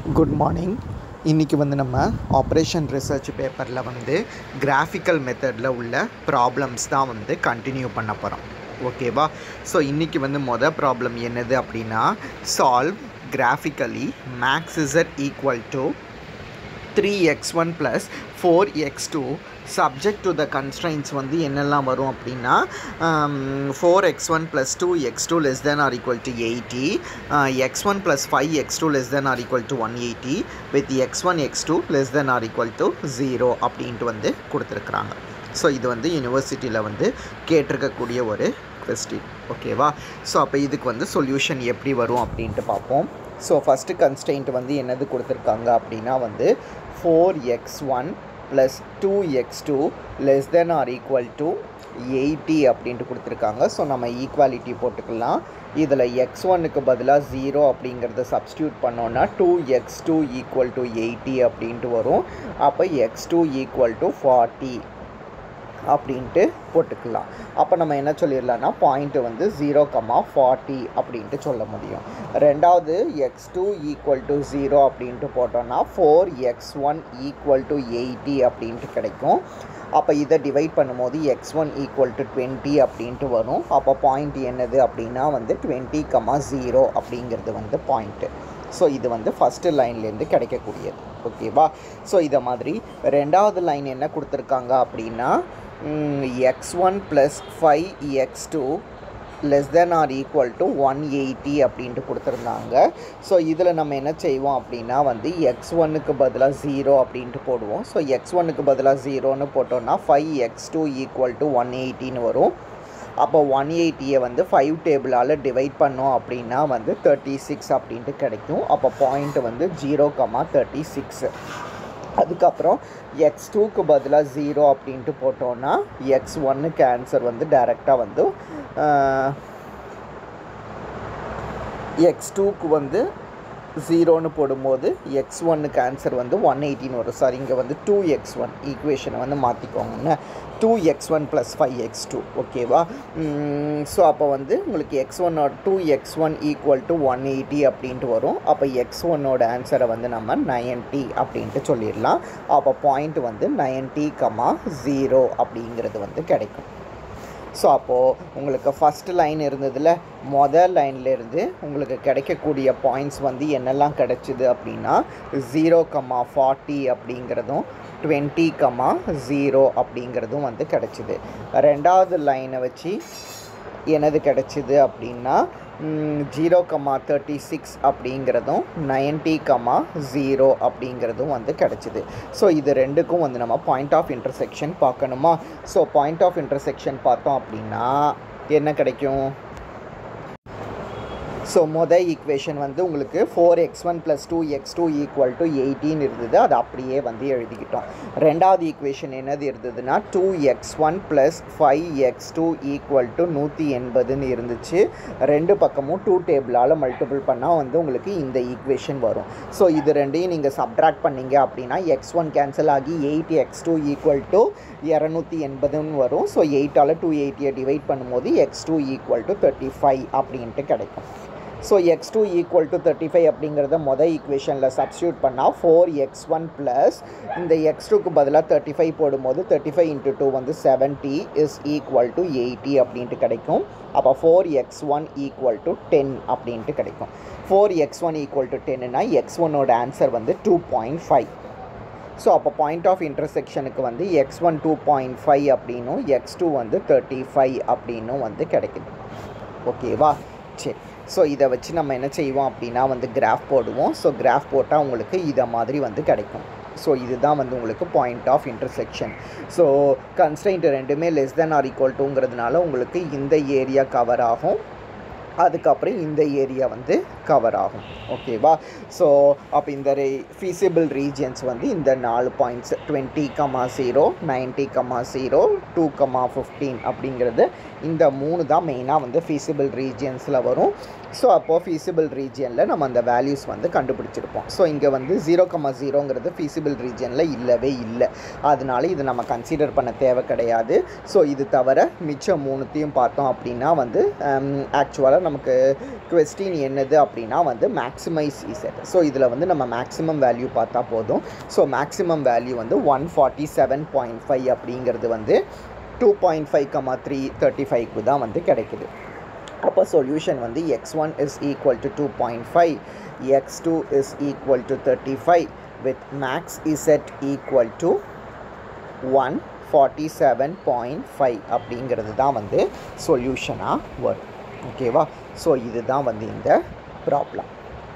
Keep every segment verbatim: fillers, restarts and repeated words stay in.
Good morning. இன்றைக்கி வந்து நம்ம ஆப்ரேஷன் ரிசர்ச் பேப்பரில் வந்து கிராஃபிக்கல் மெத்தடில் உள்ள ப்ராப்ளம்ஸ் தான் வந்து கண்டினியூ பண்ண போகிறோம். ஓகேவா? ஸோ இன்றைக்கி வந்து மொதல் ப்ராப்ளம் என்னது அப்படின்னா, solve graphically max Z equal to three X one plus four X two subject to the constraints வந்து என்னெல்லாம் வரும் அப்படின்னா, four X one plus two X two less than or equal to eighty, X one plus five X two less than or equal to one eighty with X one X two less than or equal to zero அப்படின்ட்டு வந்து கொடுத்துருக்குறாங்க. So இது வந்து யூனிவர்சிட்டியில் வந்து கேட்டிருக்கக்கூடிய ஒரு question. ஓகேவா? So அப்போ இதுக்கு வந்து சொல்யூஷன் எப்படி வரும் அப்படின்ட்டு பார்ப்போம். ஸோ ஃபஸ்ட்டு கன்ஸ்ட்ரெயின்ட் வந்து என்னது கொடுத்துருக்காங்க அப்படின்னா வந்து four X one plus two X two less than or equal to eighty அப்படின்ட்டு கொடுத்துருக்காங்க. ஸோ நம்ம ஈக்குவாலிட்டி போட்டுக்கலாம். இதில் எக்ஸ் ஒன்னுக்கு பதிலாக ஜீரோ அப்படிங்கிறத சப்ஸ்டியூட் பண்ணோன்னா two X two equal to eighty அப்படின்ட்டு வரும். அப்போ X two equal to forty அப்படின்ட்டு போட்டுக்கலாம். அப்போ நம்ம என்ன சொல்லிடலாம்னா பாயிண்ட்டு வந்து ஜீரோ கமா ஃபார்ட்டி அப்படின்ட்டு சொல்ல முடியும். ரெண்டாவது X two equal to zero அப்படின்ட்டு போட்டோன்னா four X one equal to eighty அப்படின்ட்டு கிடைக்கும். அப்போ இதை டிவைட் பண்ணும்போது X one equal to twenty அப்படின்ட்டு வரும். அப்போ பாயிண்ட் என்னது அப்படின்னா வந்து டுவெண்ட்டி கமா ஜீரோ அப்படிங்கிறது வந்து பாயிண்ட்டு. ஸோ இது வந்து ஃபஸ்ட்டு லைன்லேருந்து கிடைக்கக்கூடியது. ஓகேவா? ஸோ இதை மாதிரி ரெண்டாவது லைன் என்ன கொடுத்துருக்காங்க அப்படின்னா, X one plus five X two less than or equal to one eighty அப்படின்ட்டு கொடுத்துருந்தாங்க. ஸோ இதில் நம்ம என்ன செய்வோம் அப்படின்னா வந்து எக்ஸ் ஒன்னுக்கு பதிலாக ஜீரோ அப்படின்ட்டு போடுவோம். ஸோ எக்ஸ் ஒன்னுக்கு பதிலாக ஜீரோன்னு போட்டோன்னா five X two equal to one எயிட்டின்னு வரும். அப்போ ஒன் எயிட்டியை வந்து ஃபைவ் டேபிளால் டிவைட் பண்ணோம் அப்படின்னா வந்து தேர்ட்டி சிக்ஸ் அப்படின்ட்டு கிடைக்கும். அப்போ பாயிண்ட் வந்து ஜீரோ கமா தேர்ட்டி சிக்ஸு. அதுக்கப்புறம் எக்ஸ் டூக்கு பதிலாக ஜீரோ அப்படின்ட்டு போட்டோன்னா எக்ஸ் ஒன்னுக்கு ஆன்சர் வந்து டைரெக்டாக வந்து எக்ஸ் டூக்கு வந்து ஜீரோன்னு போடும்போது எக்ஸ் ஒன்னுக்கு ஆன்சர் வந்து ஒன் எயிட்டின்னு வரும். சாரி, இங்கே வந்து டூ எக்ஸ் ஒன் ஈக்குவேஷனை வந்து மாற்றிக்கோங்கன்னு two X one plus five X two. ஓகேவா? ஸோ அப்போ வந்து உங்களுக்கு எக்ஸ் ஒன்னோட two X one equal to one eighty அப்படின்ட்டு வரும். அப்போ எக்ஸ் ஒன்னோட ஆன்சரை வந்து நம்ம நைன்ட்டி அப்படின்ட்டு சொல்லிடலாம். அப்போ பாயிண்ட் வந்து நைன்ட்டி கமா ஜீரோ அப்படிங்கிறது வந்து கிடைக்கும். ஸோ அப்போது உங்களுக்கு ஃபஸ்ட்டு லைன் இருந்ததில் மொதல் லைன்லேருந்து உங்களுக்கு கிடைக்கக்கூடிய பாயிண்ட்ஸ் வந்து என்னெல்லாம் கிடச்சிது அப்படின்னா ஜீரோ கமா ஃபார்ட்டி அப்படிங்கிறதும் டுவெண்ட்டி கமா ஜீரோ அப்படிங்கிறதும் வந்து கிடச்சிது. ரெண்டாவது லைனை வச்சு என்னது கிடச்சிது அப்படின்னா ஜீரோ கமா தேர்ட்டி சிக்ஸ் அப்படிங்கிறதும் நைன்ட்டி கமா ஜீரோ அப்படிங்கிறதும் வந்து கிடச்சிது. ஸோ இது ரெண்டுக்கும் வந்து நம்ம பாயிண்ட் ஆஃப் இன்டர்செக்ஷன் பார்க்கணுமா? ஸோ பாயிண்ட் ஆஃப் இன்டர்செக்ஷன் பார்த்தோம் அப்படின்னா என்ன கிடைக்கும்? ஸோ மொதல் ஈக்குவேஷன் வந்து உங்களுக்கு four X one plus two X two equal to எயிட்டின்னு இருந்தது. அது அப்படியே வந்து எழுதிக்கிட்டோம். ரெண்டாவது ஈக்குவேஷன் என்னது இருந்ததுன்னா two X one plus five X two equal to நூற்றி எண்பதுன்னு இருந்துச்சு. ரெண்டு பக்கமும் டூ டேபிளால் மல்டிபிள் பண்ணால் வந்து உங்களுக்கு இந்த ஈக்குவேஷன் வரும். ஸோ இது ரெண்டையும் நீங்கள் சப்ட்ராக்ட் பண்ணிங்க அப்படின்னா எக்ஸ் ஒன் கேன்சல் ஆகி eight X two equal to இரநூத்தி எண்பதுன்னு வரும். ஸோ எயிட்டால் டூ எயிட்டியை டிவைட் பண்ணும்போது X two equal to thirty five அப்படின்ட்டு கிடைக்கும். So X two equal to thirty five அப்படிங்கிறத மொதல் ஈக்குவேஷனில் சப்ஸ்டியூட் பண்ணால் ஃபோர் எக்ஸ் ஒன் ப்ளஸ் இந்த எக்ஸ் டூக்கு பதிலாக தேர்ட்டி ஃபைவ் போடும்போது தேர்ட்டி ஃபைவ் இன்ட்டு டூ வந்து seventy is equal to eighty அப்படின்ட்டு கிடைக்கும். அப்போ four X one equal to ten அப்படின்ட்டு கிடைக்கும். Four X one equal to டென்னுனா எக்ஸ் ஒன்னோட ஆன்சர் வந்து டூ பாயிண்ட் ஃபைவ். ஸோ அப்போ பாயிண்ட் ஆஃப் இன்டர்செக்ஷனுக்கு வந்து X one two point five அப்படின்னும் எக்ஸ் டூ வந்து தேர்ட்டி ஃபைவ் அப்படின்னும் வந்து கிடைக்குது. ஓகேவா? சரி. ஸோ இதை வச்சு நம்ம என்ன செய்வோம் அப்படின்னா வந்து கிராஃப் போடுவோம். ஸோ கிராஃப் போட்டால் உங்களுக்கு இதை மாதிரி வந்து கிடைக்கும். ஸோ இதுதான் வந்து உங்களுக்கு point of intersection. So constraint ரெண்டுமே லெஸ் தென் ஆர் ஈக்குவல் டுங்கிறதுனால உங்களுக்கு இந்த ஏரியா கவர் ஆகும், அதுக்கப்புறம் இந்த ஏரியா வந்து கவர் ஆகும். ஓகேவா? ஸோ அப்போ இந்த ரே ஃபீஸிபிள் ரீஜியன்ஸ் வந்து இந்த நாலு points twenty comma zero ninety comma zero two comma fifteen அப்படிங்கிறது இந்த மூணு தான் மெயினாக வந்து feasible regionsல வரும். ஸோ அப்போது feasible regionல நம்ம அந்த வேல்யூஸ் வந்து கண்டுபிடிச்சிருப்போம். ஸோ இங்கே வந்து ஜீரோ கமா ஜீரோங்கிறது feasible regionல இல்லவே இல்லை. அதனால இது நம்ம கன்சிடர் பண்ண தேவை கிடையாது. ஸோ இது தவிர மிச்சம் மூணுத்தையும் பார்த்தோம் அப்படின்னா வந்து ஆக்சுவலாக நமக்கு கொஸ்டின் என்னது அப்படின்னா வந்து மேக்ஸிமைஸ் இசட். ஸோ இதில் வந்து நம்ம மேக்ஸிமம் வேல்யூ பார்த்தா போதும். ஸோ மேக்ஸிமம் வேல்யூ வந்து one forty seven point five அப்படிங்கிறது வந்து two point five comma three thirty ஃபைவ்க்கு தான் வந்து கிடைக்குது. அப்போ சொல்யூஷன் வந்து X one is equal to two point five, X two is equal to thirty five with max Z equal to one forty seven point five அப்படிங்கிறது தான் வந்து சொல்யூஷனாக வரும். ஓகேவா? ஸோ இதுதான் வந்து இந்த ப்ராப்ளம்.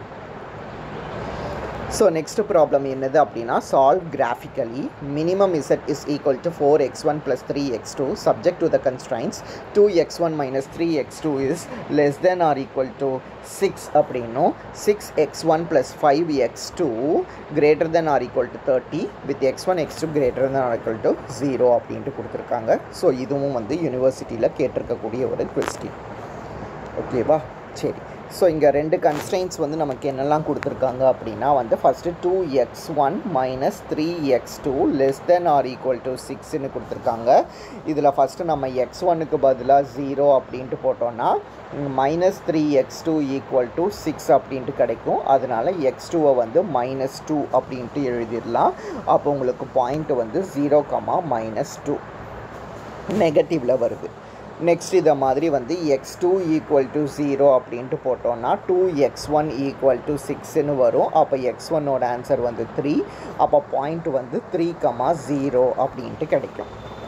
ஸோ நெக்ஸ்ட் ப்ராப்ளம் என்னது அப்படின்னா solve graphically minimum Z is equal to four X one plus three X two subject to the constraints two X one minus three X two is less than or equal to six அப்படின்னும் six X one plus five X two greater than or equal to thirty with X one X two greater than or equal to zero அப்படின்ட்டு கொடுத்துருக்காங்க. So இதுவும் வந்து யூனிவர்சிட்டியில் கேட்டிருக்கக்கூடிய ஒரு question. ஓகேவா? சரி. So இங்கே ரெண்டு கன்ஸ்ட்ரெயின்ஸ் வந்து நமக்கு என்னெல்லாம் கொடுத்துருக்காங்க அப்படின்னா வந்து first two X one minus three X two less than or equal to சிக்ஸ்ன்னு கொடுத்துருக்காங்க. இதில் ஃபஸ்ட்டு நம்ம எக்ஸ் ஒன்னுக்கு பதிலாக ஜீரோ அப்படின்ட்டு போட்டோன்னா minus three X two equal to six அப்படின்ட்டு கிடைக்கும். அதனால் எக்ஸ் டூவை வந்து மைனஸ் டூ அப்படின்ட்டு எழுதிடலாம். அப்போ உங்களுக்கு பாயிண்ட் வந்து ஜீரோ கமா மைனஸ் டூ நெகட்டிவில் வருது. நெக்ஸ்ட் இதை மாதிரி வந்து X two equal to zero அப்படின்ட்டு போட்டோன்னா two X one equal to சிக்ஸ்ன்னு வரும். அப்போ எக்ஸ் ஒன்னோட ஆன்சர் வந்து த்ரீ. அப்போ பாயிண்ட் வந்து த்ரீ கமா ஜீரோ அப்படின்ட்டு கிடைக்கும்.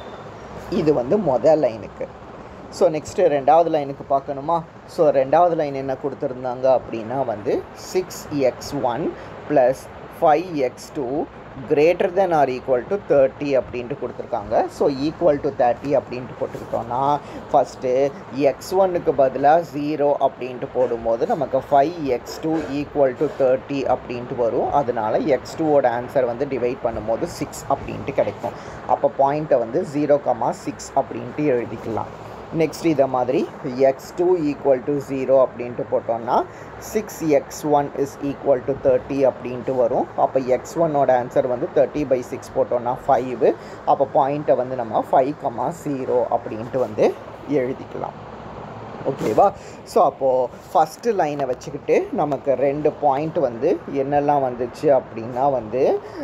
இது வந்து மொதல் லைனுக்கு. ஸோ நெக்ஸ்ட்டு ரெண்டாவது லைனுக்கு பார்க்கணுமா? ஸோ ரெண்டாவது லைன் என்ன கொடுத்துருந்தாங்க அப்படின்னா வந்து six X one plus five X two greater than or equal to thirty அப்படின்ட்டு கொடுத்துருக்காங்க. ஸோ ஈக்குவல் டு தேர்ட்டி அப்படின்ட்டு போட்டுக்கிட்டோன்னா ஃபஸ்ட்டு எக்ஸ் ஒன்னுக்கு பதிலாக ஜீரோ அப்படின்ட்டு போடும்போது நமக்கு five X two equal to thirty அப்படின்ட்டு வரும். அதனால எக்ஸ் டூவோட ஆன்சர் வந்து டிவைட் பண்ணும்போது சிக்ஸ் அப்படின்ட்டு கிடைக்கும். அப்போ பாயிண்ட்டை வந்து ஜீரோ கமா சிக்ஸ் அப்படின்ட்டு எழுதிக்கலாம். நெக்ஸ்ட் இதை மாதிரி X two equal to zero அப்படின்ட்டு போட்டோன்னா six X one is equal to thirty அப்படின்ட்டு வரும். அப்போ எக்ஸ் ஒன்னோட ஆன்சர் வந்து தேர்ட்டி பை சிக்ஸ் போட்டோன்னா ஃபைவ். அப்போ பாயிண்ட்டை வந்து நம்ம ஃபைவ் கமா ஜீரோ அப்படின்ட்டு வந்து எழுதிக்கலாம். ஓகேவா? ஸோ அப்போது ஃபஸ்ட்டு லைனை வச்சுக்கிட்டு நமக்கு ரெண்டு பாயிண்ட் வந்து என்னெல்லாம் வந்துச்சு அப்படின்னா வந்து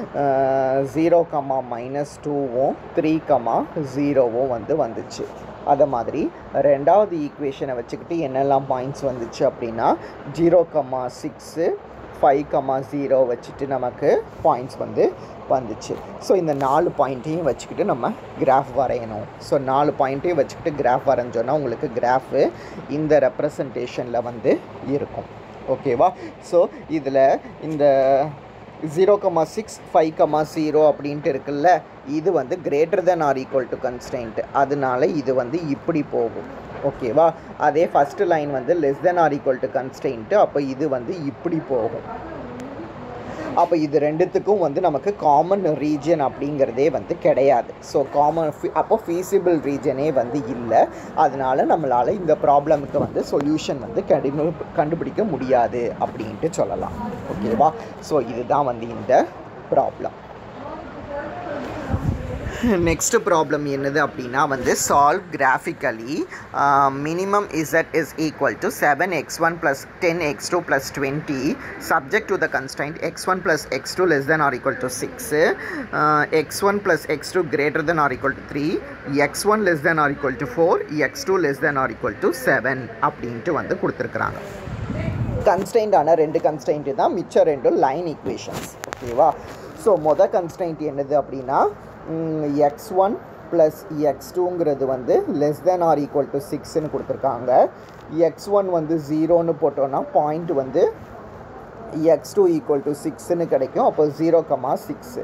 ஜீரோ கமா மைனஸ் டூவும் த்ரீ கமா ஜீரோவும் வந்து வந்துச்சு. அதை மாதிரி ரெண்டாவது ஈக்குவேஷனை வச்சுக்கிட்டு என்னெல்லாம் பாயிண்ட்ஸ் வந்துச்சு அப்படின்னா zero comma six five comma zero வச்சுட்டு நமக்கு பாயிண்ட்ஸ் வந்து வந்துச்சு. ஸோ இந்த நாலு பாயிண்ட்டையும் வச்சுக்கிட்டு நம்ம கிராஃப் வரையணும். ஸோ நாலு பாயிண்ட்டையும் வச்சுக்கிட்டு கிராஃப் வரைஞ்சோன்னா உங்களுக்கு கிராஃபு இந்த ரெப்ரசன்டேஷனில் வந்து இருக்கும். ஓகேவா? ஸோ இதில் இந்த zero comma six five comma zero அப்படின்ட்டு இருக்குல்ல, இது வந்து greater than or equal to constraint. அதனால இது வந்து இப்படி போகும். ஓகேவா? அதே ஃபஸ்ட்டு லைன் வந்து less than or equal to constraint. அப்போ இது வந்து இப்படி போகும். அப்போ இது ரெண்டுத்துக்கும் வந்து நமக்கு காமன் ரீஜன் அப்படிங்கிறதே வந்து கிடையாது. ஸோ காமன் அப்போ ஃபீஸிபிள் ரீஜனே வந்து இல்லை. அதனால நம்மளால் இந்த ப்ராப்ளமுக்கு வந்து சொல்யூஷன் வந்து கண்டு கண்டுபிடிக்க முடியாது அப்படின்ட்டு சொல்லலாம். ஓகேவா? ஸோ இதுதான் வந்து இந்த ப்ராப்ளம். நெக்ஸ்ட் ப்ராப்ளம் என்னது அப்படின்னா வந்து solve graphically minimum Z is equal to seven X one plus ten X two plus twenty subject to the constraint X one plus X two less than or equal to six X one plus X two greater than or equal to three X one less than or equal to four X two less than or equal to seven அப்படின்ட்டு வந்து கொடுத்துருக்குறாங்க. கன்ஸ்ட்ரைண்டான ரெண்டு constraint தான், மிச்சம் ரெண்டும் line equations. ஓகேவா? So மொதல் கன்ஸ்ட்ரைண்ட் என்னது அப்படின்னா எக்ஸ் ஒன் ப்ளஸ் எக்ஸ் டூங்கிறது வந்து less than or equal to சிக்ஸ்ன்னு கொடுத்துருக்காங்க. எக்ஸ் ஒன் வந்து ஜீரோன்னு போட்டோன்னா பாயிண்ட் வந்து எக்ஸ் டூ ஈக்குவல் டு சிக்ஸ்ன்னு கிடைக்கும். அப்போ zero comma six.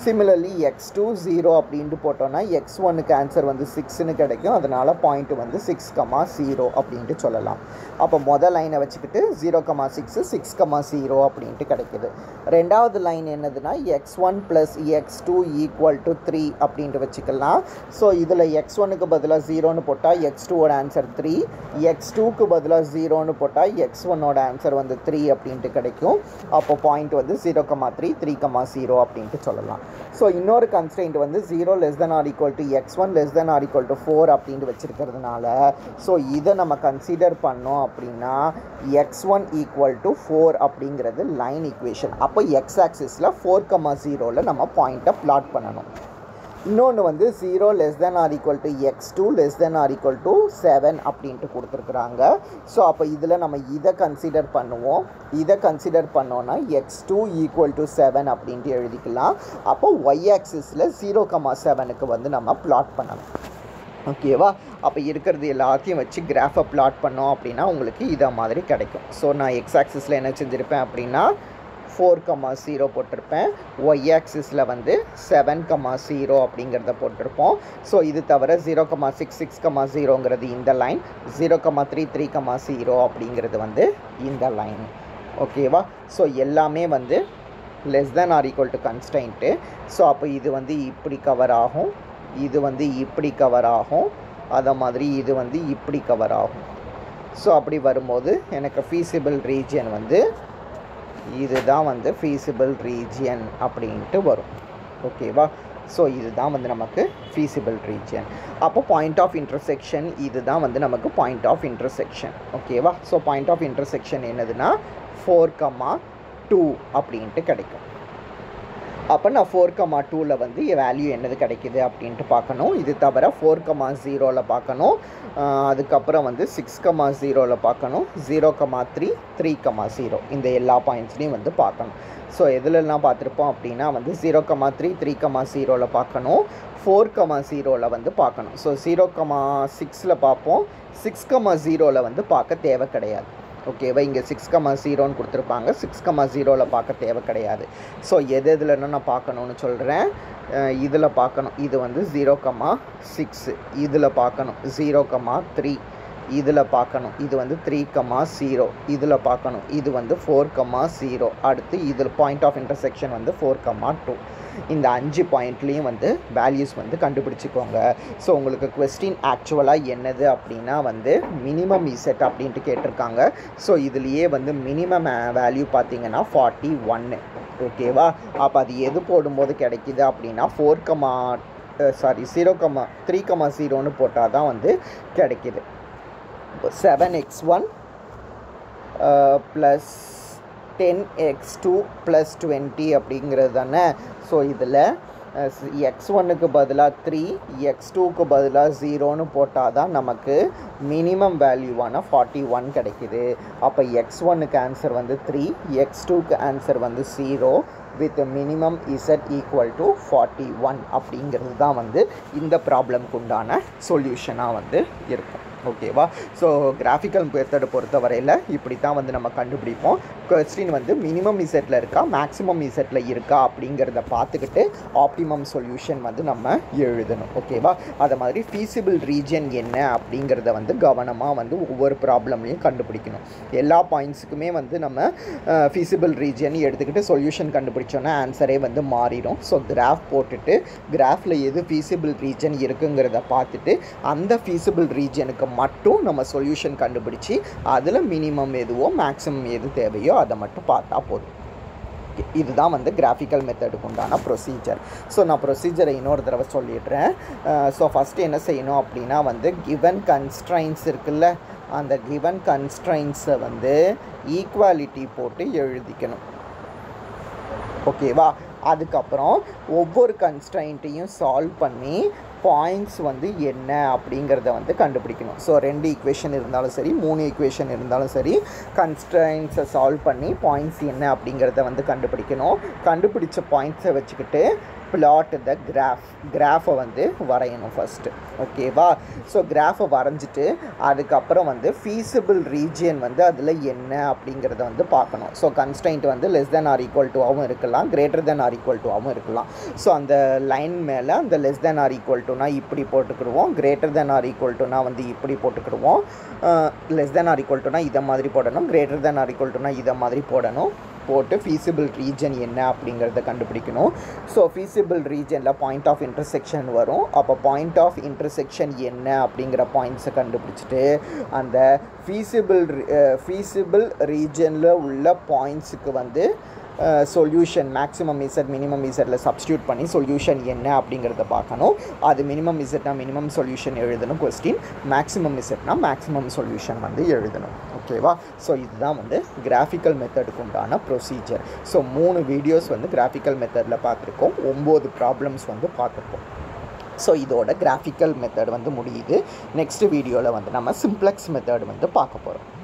Similarly X two zero அப்படின்ட்டு போட்டோன்னா எக்ஸ் ஒன்னுக்கு ஆன்சர் வந்து சிக்ஸ்னு கிடைக்கும். அதனால் பாயிண்ட் வந்து சிக்ஸ் கமா ஜீரோ அப்படின்ட்டு சொல்லலாம். அப்போ மொதல் லைனை வச்சுக்கிட்டு zero comma six six comma zero அப்படின்ட்டு கிடைக்கிது. ரெண்டாவது லைன் என்னதுன்னா X one plus X two equal to three அப்படின்ட்டு வச்சுக்கலாம். ஸோ இதில் எக்ஸ் ஒன்னுக்கு பதிலாக ஜீரோன்னு போட்டால் எக்ஸ் டூவோட ஆன்சர் த்ரீ, எக்ஸ் டூக்கு பதிலாக ஜீரோன்னு போட்டால் எக்ஸ் ஒன்னோட ஆன்சர் வந்து த்ரீ அப்படின்ட்டு கிடைக்கும். அப்போ பாயிண்ட் வந்து zero comma three three comma zero அப்படின்ட்டு சொல்லலாம். ஸோ இன்னொரு கன்ஸ்ட்ரெயின்ட் வந்து zero less than or equal to X one less than or equal to four அப்படின்ட்டு வச்சுருக்கிறதுனால ஸோ இதை நம்ம கன்சிடர் பண்ணோம் அப்படின்னா X one equal to four அப்படிங்கிறது லைன் ஈக்குவேஷன். அப்போ எக்ஸ் ஆக்சிஸில் ஃபோர் கமா ஜீரோவில் நம்ம பாயிண்ட்டை பிளாட் பண்ணணும். இன்னொன்று வந்து zero less than or equal to X two less than or equal to seven அப்படின்ட்டு கொடுத்துருக்குறாங்க. ஸோ அப்போ இதில் நம்ம இதை கன்சிடர் பண்ணுவோம். இதை கன்சிடர் பண்ணோன்னா X two equal to seven அப்படின்ட்டு எழுதிக்கலாம். அப்போ ஒய் ஆக்சிஸில் ஜீரோ கமா செவனுக்கு வந்து நம்ம பிளாட் பண்ணணும். ஓகேவா? அப்போ இருக்கிறது எல்லாத்தையும் வச்சு கிராஃபை பிளாட் பண்ணோம் அப்படின்னா உங்களுக்கு இதை மாதிரி கிடைக்கும். ஸோ நான் எக்ஸ் ஆக்சிஸில் என்ன செஞ்சுருப்பேன் அப்படின்னா ஃபோர் கமா ஜீரோ போட்டிருப்பேன், ஒய் ஆக்சிஸில் வந்து செவன் கமா ஜீரோ அப்படிங்கிறத போட்டிருப்போம். ஸோ இது தவிர zero comma six six comma ஜீரோங்கிறது இந்த line, zero comma three three comma zero அப்படிங்கிறது வந்து இந்த லைன். ஓகேவா? ஸோ எல்லாமே வந்து less than or equal to constraint. So அப்போ இது வந்து இப்படி கவர் ஆகும், இது வந்து இப்படி கவர் ஆகும், அதை மாதிரி இது வந்து இப்படி கவர் ஆகும். ஸோ அப்படி வரும்போது எனக்கு ஃபீஸிபிள் ரீஜியன் வந்து இதுதான் வந்து ஃபீஸிபிள் ரீஜியன் அப்படின்ட்டு வரும். ஓகேவா? ஸோ இதுதான் வந்து நமக்கு ஃபீஸிபிள் ரீஜியன். அப்போ பாயிண்ட் ஆஃப் இன்டர்செக்ஷன் இதுதான் வந்து நமக்கு பாயிண்ட் ஆஃப் இன்டர்செக்ஷன். ஓகேவா? ஸோ பாயிண்ட் ஆஃப் இன்டர்செக்ஷன் என்னதுன்னா ஃபோர் கமா டூ அப்படின்ட்டு கிடைக்கும். அப்போ நான் ஃபோர் கமா டூவில் வந்து வேல்யூ என்னது கிடைக்கிது அப்படின்ட்டு பார்க்கணும். இது தவிர ஃபோர் கமா ஜீரோவில் பார்க்கணும், அதுக்கப்புறம் வந்து சிக்ஸ் கமா ஜீரோவில் பார்க்கணும், zero comma three three comma zero இந்த எல்லா பாயிண்ட்ஸ்லையும் வந்து பார்க்கணும். ஸோ எதுலலாம் பார்த்துருப்போம் அப்படின்னா வந்து zero comma three three comma ஜீரோவில் பார்க்கணும், ஃபோர் கமா ஜீரோவில் வந்து பார்க்கணும். ஸோ ஜீரோ கமா சிக்ஸில் பார்ப்போம், சிக்ஸ் கமா ஜீரோவில் வந்து பார்க்க தேவை கிடையாது. ஓகேவா? இங்கே சிக்ஸ் கமா ஜீரோன்னு கொடுத்துருப்பாங்க, சிக்ஸ் கமா ஜீரோவில் பார்க்க தேவை கிடையாது. ஸோ எது எதுலன்னா நான் பார்க்கணுன்னு சொல்கிறேன். இதில் பார்க்கணும், இது வந்து ஜீரோ கமா சிக்ஸு, இதில் பார்க்கணும் ஜீரோ கமா த்ரீ, இதில் பார்க்கணும் இது வந்து த்ரீ கமா ஜீரோ, இதில் பார்க்கணும் இது வந்து ஃபோர் கமா ஜீரோ, அடுத்து இதில் பாயிண்ட் ஆஃப் இன்டர்செக்ஷன் வந்து ஃபோர் கமா டூ. இந்த அஞ்சு பாயிண்ட்லேயும் வந்து வேல்யூஸ் வந்து கண்டுபிடிச்சிக்கோங்க. ஸோ உங்களுக்கு கொஸ்டின் ஆக்சுவலாக என்னது அப்படின்னா வந்து மினிமம் இசட் அப்படின்ட்டு கேட்டிருக்காங்க. ஸோ இதுலேயே வந்து மினிமம் வேல்யூ பார்த்தீங்கன்னா ஃபார்ட்டி ஒன்று. ஓகேவா? அப்போ அது எது போடும்போது கிடைக்கிது அப்படின்னா four comma sorry zero comma three comma ஜீரோன்னு போட்டால் தான் வந்து கிடைக்கிது. Seven X one plus ten X two plus twenty அப்படிங்கிறது தானே. ஸோ இதில் எக்ஸ் ஒன்னுக்கு பதிலாக த்ரீ, எக்ஸ் டூக்கு பதிலாக ஜீரோன்னு போட்டால் தான் நமக்கு மினிமம் வேல்யூவான ஃபார்ட்டி ஒன் கிடைக்கிது. அப்போ எக்ஸ் ஒன்னுக்கு ஆன்சர் வந்து த்ரீ, எக்ஸ் டூக்கு ஆன்சர் வந்து zero with minimum Z equal to forty one அப்படிங்கிறது தான் வந்து இந்த ப்ராப்ளம்க்கு உண்டான சொல்யூஷனாக வந்து இருக்கும். ஓகேவா? ஸோ கிராஃபிக்கல் மெத்தடை பொறுத்த வரையில் இப்படி தான் வந்து நம்ம கண்டுபிடிப்போம். கொஸ்டின் வந்து மினிமம் இசட்டில் இருக்கா மேக்ஸிமம் இசட்டில் இருக்கா அப்படிங்கிறத பார்த்துக்கிட்டு ஆப்டிமம் சொல்யூஷன் வந்து நம்ம எழுதணும். ஓகேவா? அதை மாதிரி ஃபீஸிபிள் ரீஜன் என்ன அப்படிங்கிறத வந்து கவனமாக வந்து ஒவ்வொரு ப்ராப்ளம்லையும் கண்டுபிடிக்கணும். எல்லா பாயிண்ட்ஸுக்குமே வந்து நம்ம ஃபீஸிபிள் ரீஜன் எடுத்துக்கிட்டு சொல்யூஷன் கண்டுபிடிச்சோன்னா ஆன்சரே வந்து மாறிடும். ஸோ கிராஃப் போட்டுட்டு கிராஃபில் எது ஃபீஸிபிள் ரீஜன் இருக்குங்கிறத பார்த்துட்டு அந்த ஃபீஸிபிள் ரீஜனுக்கு மட்டும் நம்ம சொல்யூஷன் கண்டுபிடிச்சி அதில் மினிமம் எதுவோ மேக்ஸிமம் எது தேவையோ அதை மட்டும் பார்த்தா போதும். இதுதான் வந்து கிராஃபிக்கல் மெத்தடுக்கு உண்டான ப்ரொசீஜர். ஸோ நான் ப்ரொசீஜரை இன்னொரு தடவை சொல்லிடுறேன். ஸோ ஃபஸ்ட்டு என்ன செய்யணும் அப்படின்னா வந்து கிவன் கன்ஸ்ட்ரைன்ஸ் இருக்குல்ல, அந்த கிவன் கன்ஸ்ட்ரைன்ஸை வந்து ஈக்குவாலிட்டி போட்டு எழுதிக்கணும். ஓகேவா? அதுக்கப்புறம் ஒவ்வொரு கன்ஸ்ட்ரைன்ட்டையும் சால்வ் பண்ணி பாயிண்ட்ஸ் வந்து என்ன அப்படிங்கிறத வந்து கண்டுபிடிக்கணும். ஸோ ரெண்டு ஈக்குவேஷன் இருந்தாலும் சரி, மூணு ஈக்குவேஷன் இருந்தாலும் சரி, கன்ஸ்ட்ரைன்ட்ஸை சால்வ் பண்ணி பாயிண்ட்ஸ் என்ன அப்படிங்கிறத வந்து கண்டுபிடிக்கணும். கண்டுபிடிச்ச பாயிண்ட்ஸை வச்சுக்கிட்டு பிளாட் த கிராஃப் கிராஃபை வந்து வரையணும் ஃபஸ்ட்டு. ஓகேவா? ஸோ கிராஃபை வரைஞ்சிட்டு அதுக்கப்புறம் வந்து ஃபீஸிபிள் ரீஜியன் வந்து அதில் என்ன அப்படிங்கிறத வந்து பார்க்கணும். ஸோ கன்ஸ்ட்ரைண்ட் வந்து லெஸ் தென் ஆர் ஈக்குவல் டுவாகவும் இருக்கலாம், கிரேட்டர் தென் ஆர் ஈக்குவல் டுவாகவும் இருக்கலாம். ஸோ அந்த லைன் மேலே அந்த லெஸ் தென் ஆர் ஈக்குவல் டுனா இப்படி போட்டுக்கிடுவோம், கிரேட்டர் தென் ஆர் ஈக்குவல் டுனா வந்து இப்படி போட்டுக்கிடுவோம். லெஸ் தென் ஆர் ஈக்குவல் டுனா இதை மாதிரி போடணும், கிரேட்டர் தென் ஆர் ஈக்குவல் டுனா இதை மாதிரி போடணும். போட்டு ஃபீஸிபிள் ரீஜன் என்ன அப்படிங்கிறத கண்டுபிடிக்கணும். ஸோ ஃபீஸிபிள் ரீஜனில் பாயிண்ட் ஆஃப் இன்டர்செக்ஷன் வரும். அப்போ பாயிண்ட் ஆஃப் இன்டர்செக்ஷன் என்ன அப்படிங்கிற பாயிண்ட்ஸை கண்டுபிடிச்சிட்டு அந்த ஃபீஸிபிள் ஃபீஸிபிள் ரீஜனில் உள்ள பாயிண்ட்ஸுக்கு வந்து சொல்யூஷன் மேக்ஸிமம் இசட் மினிமம் இசட்டில் சப்ஸ்டியூட் பண்ணி சொல்யூஷன் என்ன அப்படிங்கிறத பார்க்கணும். அது மினிமம் இசட்னா மினிமம் சொல்யூஷன் எழுதணும் கொஸ்டின், மேக்ஸிமம் இசட்னா மேக்ஸிமம் சொல்யூஷன் வந்து எழுதணும். ஓகேவா? ஸோ இதுதான் வந்து கிராஃபிக்கல் மெத்தடுக்கு உண்டான ப்ரொசீஜர். ஸோ மூணு வீடியோஸ் வந்து கிராஃபிக்கல் மெத்தடில் பார்த்துருக்கோம், ஒம்பது ப்ராப்ளம்ஸ் வந்து பார்த்துருக்கோம். ஸோ இதோட கிராஃபிக்கல் மெத்தட் வந்து முடியுது. நெக்ஸ்ட் வீடியோவில் வந்து நம்ம சிம்ப்ளெக்ஸ் மெத்தட் வந்து பார்க்க போகிறோம்.